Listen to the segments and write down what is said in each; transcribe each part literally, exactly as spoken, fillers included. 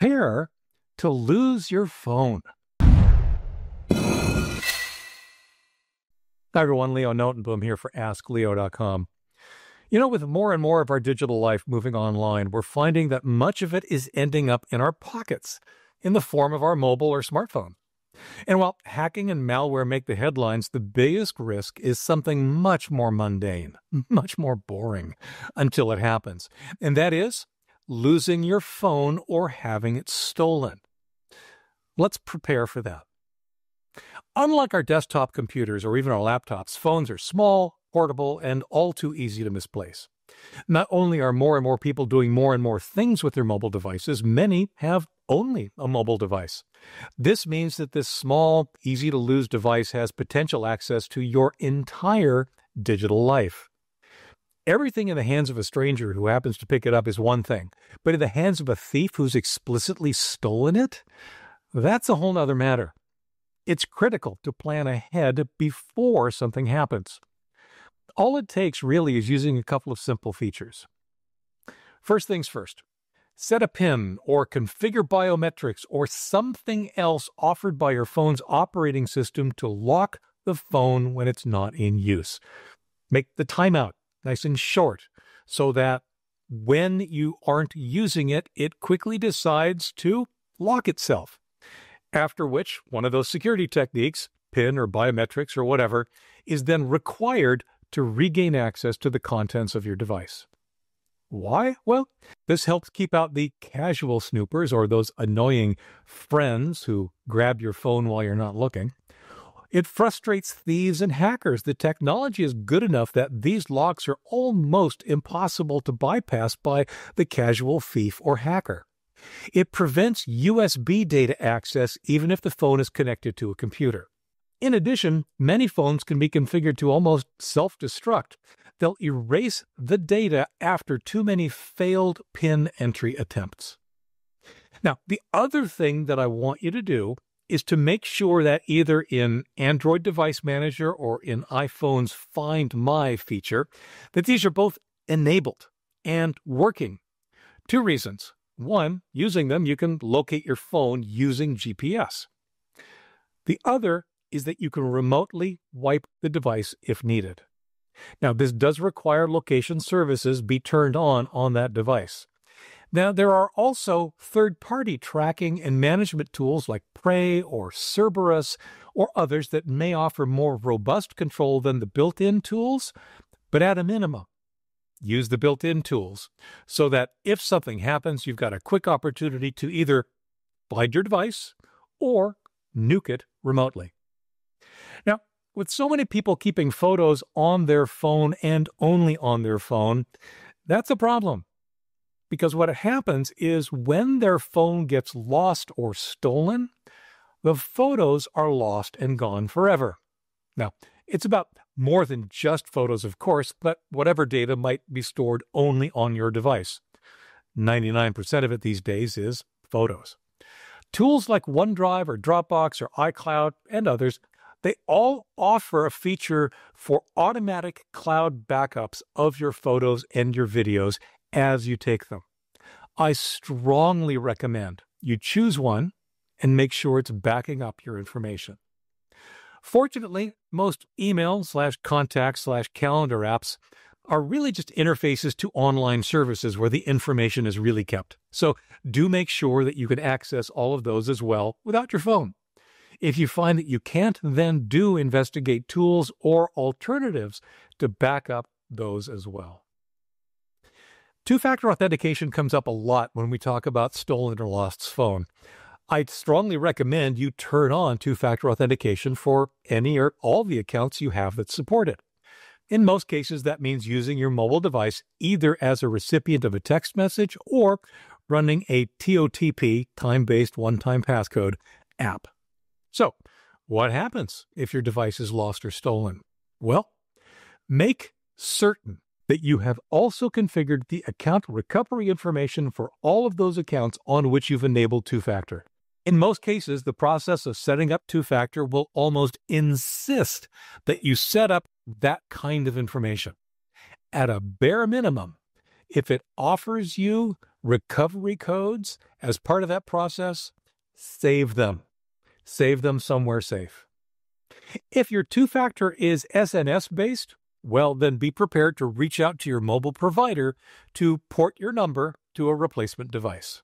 Prepare to lose your phone. Hi, everyone. Leo Notenboom here for ask leo dot com. You know, with more and more of our digital life moving online, we're finding that much of it is ending up in our pockets in the form of our mobile or smartphone. And while hacking and malware make the headlines, the biggest risk is something much more mundane, much more boring until it happens. And that is losing your phone or having it stolen. Let's prepare for that. Unlike our desktop computers or even our laptops, phones are small, portable, and all too easy to misplace. Not only are more and more people doing more and more things with their mobile devices, many have only a mobile device. This means that this small, easy-to-lose device has potential access to your entire digital life. Everything in the hands of a stranger who happens to pick it up is one thing, but in the hands of a thief who's explicitly stolen it, that's a whole other matter. It's critical to plan ahead before something happens. All it takes really is using a couple of simple features. First things first, set a PIN or configure biometrics or something else offered by your phone's operating system to lock the phone when it's not in use. Make the timeout nice and short so that when you aren't using it, it quickly decides to lock itself. After which, one of those security techniques, PIN or biometrics or whatever, is then required to regain access to the contents of your device. Why? Well, this helps keep out the casual snoopers or those annoying friends who grab your phone while you're not looking. It frustrates thieves and hackers. The technology is good enough that these locks are almost impossible to bypass by the casual thief or hacker. It prevents U S B data access even if the phone is connected to a computer. In addition, many phones can be configured to almost self-destruct. They'll erase the data after too many failed PIN entry attempts. Now, the other thing that I want you to do is to make sure that either in Android Device Manager or in iPhone's Find My feature, that these are both enabled and working. Two reasons. One, using them, you can locate your phone using G P S. The other is that you can remotely wipe the device if needed. Now, this does require location services be turned on on that device. Now, there are also third-party tracking and management tools like Prey or Cerberus or others that may offer more robust control than the built-in tools, but at a minimum, use the built-in tools so that if something happens, you've got a quick opportunity to either find your device or nuke it remotely. Now, with so many people keeping photos on their phone and only on their phone, that's a problem. Because what happens is when their phone gets lost or stolen, the photos are lost and gone forever. Now, it's about more than just photos, of course, but whatever data might be stored only on your device. ninety-nine percent of it these days is photos. Tools like OneDrive or Dropbox or iCloud and others, they all offer a feature for automatic cloud backups of your photos and your videos as you take them. I strongly recommend you choose one and make sure it's backing up your information. Fortunately, most email slash contact slash calendar apps are really just interfaces to online services where the information is really kept. So do make sure that you can access all of those as well without your phone. If you find that you can't, then do investigate tools or alternatives to back up those as well. Two-factor authentication comes up a lot when we talk about stolen or lost phone. I'd strongly recommend you turn on two-factor authentication for any or all the accounts you have that support it. In most cases, that means using your mobile device either as a recipient of a text message or running a T O T P, time-based one-time passcode, app. So, what happens if your device is lost or stolen? Well, make certain that you have also configured the account recovery information for all of those accounts on which you've enabled two-factor. In most cases, the process of setting up two-factor will almost insist that you set up that kind of information. At a bare minimum, if it offers you recovery codes as part of that process, save them. Save them somewhere safe. If your two-factor is S N S-based, well, then be prepared to reach out to your mobile provider to port your number to a replacement device.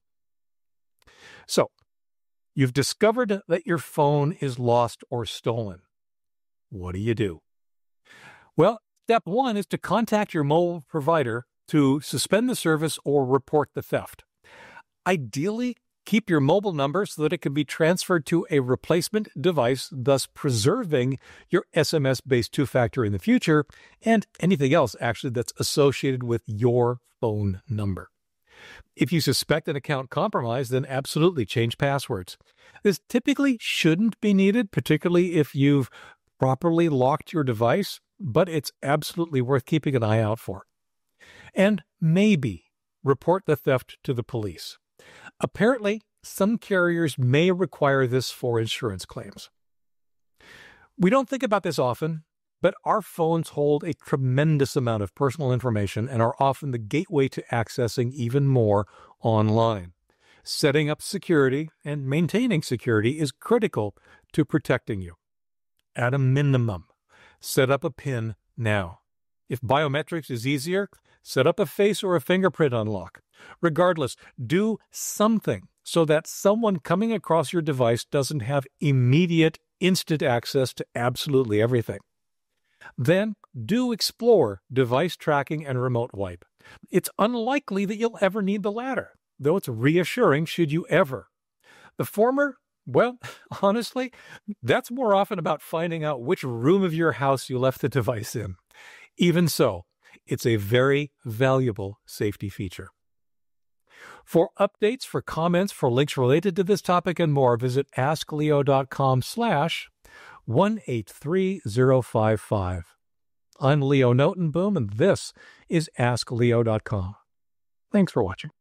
So, you've discovered that your phone is lost or stolen. What do you do? Well, step one is to contact your mobile provider to suspend the service or report the theft. Ideally, keep your mobile number so that it can be transferred to a replacement device, thus preserving your S M S-based two-factor in the future and anything else actually that's associated with your phone number. If you suspect an account compromise, then absolutely change passwords. This typically shouldn't be needed, particularly if you've properly locked your device, but it's absolutely worth keeping an eye out for. And maybe report the theft to the police. Apparently, some carriers may require this for insurance claims. We don't think about this often, but our phones hold a tremendous amount of personal information and are often the gateway to accessing even more online. Setting up security and maintaining security is critical to protecting you. At a minimum, set up a PIN now. If biometrics is easier, set up a face or a fingerprint unlock. Regardless, do something so that someone coming across your device doesn't have immediate, instant access to absolutely everything. Then, do explore device tracking and remote wipe. It's unlikely that you'll ever need the latter, though it's reassuring should you ever. The former, well, honestly, that's more often about finding out which room of your house you left the device in. Even so, it's a very valuable safety feature. For updates, for comments, for links related to this topic and more, visit askleo.com slash 183055. I'm Leo Notenboom, and this is ask leo dot com. Thanks for watching.